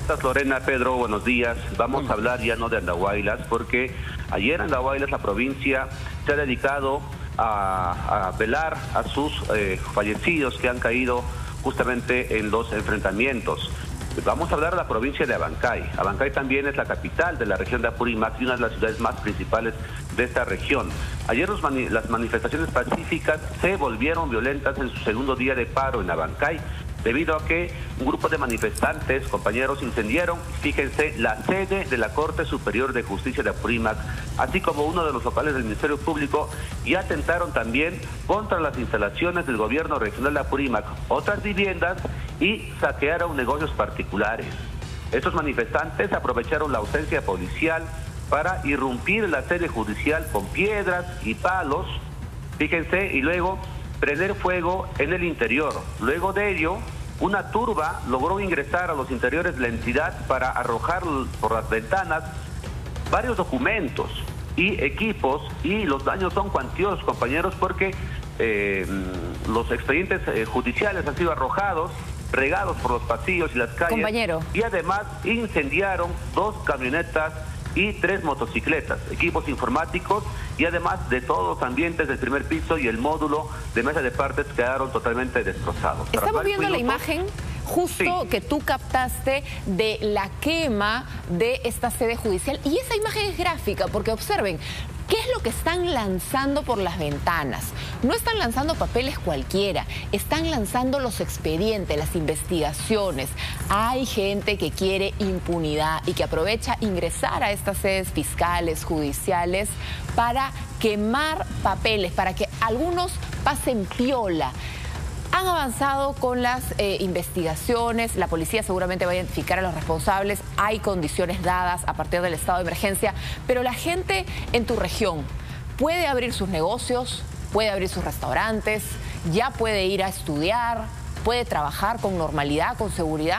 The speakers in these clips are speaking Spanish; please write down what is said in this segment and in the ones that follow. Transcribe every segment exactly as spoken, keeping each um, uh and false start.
estás, Lorena? Pedro, buenos días. Vamos Bueno. a hablar ya no de Andahuaylas, porque ayer Andahuaylas, la provincia, se ha dedicado a, a velar a sus eh, fallecidos que han caído justamente en los enfrentamientos. Vamos a hablar de la provincia de Abancay. Abancay también es la capital de la región de Apurímac y una de las ciudades más principales de esta región. Ayer los mani las manifestaciones pacíficas se volvieron violentas en su segundo día de paro en Abancay, debido a que un grupo de manifestantes, compañeros, incendiaron, fíjense, la sede de la Corte Superior de Justicia de Apurímac, así como uno de los locales del Ministerio Público, y atentaron también contra las instalaciones del gobierno regional de Apurímac, otras viviendas, y saquearon negocios particulares. Estos manifestantes aprovecharon la ausencia policial para irrumpir la sede judicial con piedras y palos, fíjense, y luego prender fuego en el interior. Luego de ello, una turba logró ingresar a los interiores de la entidad para arrojar por las ventanas varios documentos y equipos, y los daños son cuantiosos, compañeros, porque eh, los expedientes eh, judiciales han sido arrojados, regados por los pasillos y las calles. Compañero. Y además incendiaron dos camionetas y tres motocicletas, equipos informáticos, y además de todos los ambientes del primer piso y el módulo de mesa de partes quedaron totalmente destrozados. Estamos viendo la imagen justo Sí. que tú captaste de la quema de esta sede judicial, y esa imagen es gráfica porque observen qué es lo que están lanzando por las ventanas. No están lanzando papeles cualquiera, están lanzando los expedientes, las investigaciones. Hay gente que quiere impunidad y que aprovecha ingresar a estas sedes fiscales, judiciales, para quemar papeles, para que algunos pasen piola. Han avanzado con las eh, investigaciones, la policía seguramente va a identificar a los responsables, hay condiciones dadas a partir del estado de emergencia, pero la gente en tu región puede abrir sus negocios, puede abrir sus restaurantes, ya puede ir a estudiar, puede trabajar con normalidad, con seguridad.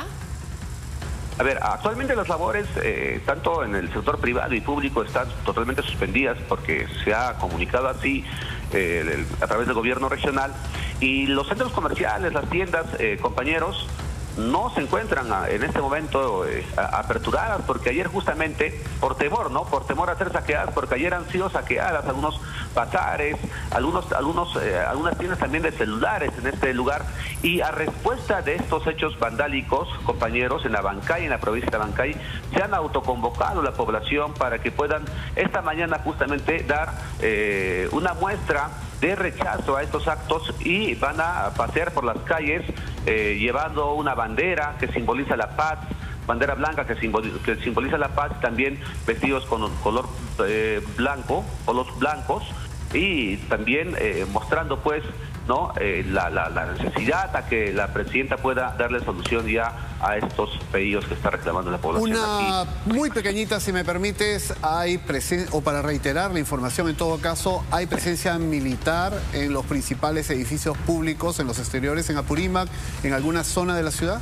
A ver, actualmente las labores, eh, tanto en el sector privado y público, están totalmente suspendidas porque se ha comunicado así eh, el, a través del gobierno regional, y los centros comerciales, las tiendas, eh, compañeros, no se encuentran a, en este momento eh, a, aperturadas, porque ayer justamente, por temor, ¿no? Por temor a ser saqueadas, porque ayer han sido saqueadas algunos bazares, algunos, algunos, eh, algunas tiendas también de celulares en este lugar, y a respuesta de estos hechos vandálicos, compañeros, en Abancay, en la provincia de Abancay, se han autoconvocado la población para que puedan esta mañana justamente dar eh, una muestra de rechazo a estos actos, y van a pasear por las calles eh, llevando una bandera que simboliza la paz, bandera blanca que simboliza, que simboliza la paz, también vestidos con color eh, blanco, colores blancos, y también eh, mostrando pues no eh, la, la, la necesidad a que la presidenta pueda darle solución ya a estos pedidos que está reclamando la población. Una aquí. muy pequeñita, si me permites, hay presencia, o para reiterar la información en todo caso, hay presencia militar en los principales edificios públicos, en los exteriores, en Apurímac, en alguna zona de la ciudad.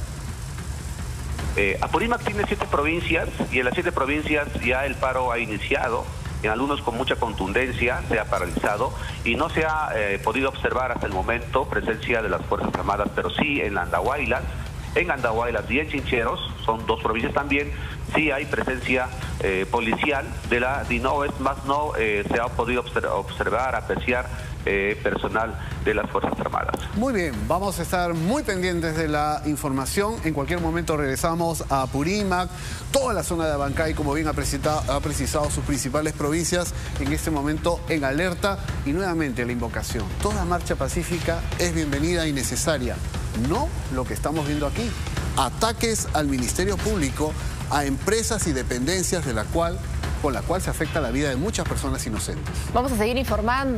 Eh, Apurímac tiene siete provincias, y en las siete provincias ya el paro ha iniciado. En algunos con mucha contundencia se ha paralizado, y no se ha eh, podido observar hasta el momento presencia de las Fuerzas Armadas, pero sí en Andahuaylas, en Andahuaylas y en Chincheros, son dos provincias también, sí hay presencia eh, policial de la DINOVES, más no eh, se ha podido observar, apreciar eh, personal de las Fuerzas Armadas. Muy bien, vamos a estar muy pendientes de la información. En cualquier momento regresamos a Apurímac, toda la zona de Abancay, como bien ha precisado, ha precisado sus principales provincias, en este momento en alerta. Y nuevamente la invocación, toda marcha pacífica es bienvenida y necesaria, no lo que estamos viendo aquí, ataques al Ministerio Público, a empresas y dependencias de la cual, con la cual se afecta la vida de muchas personas inocentes. Vamos a seguir informando.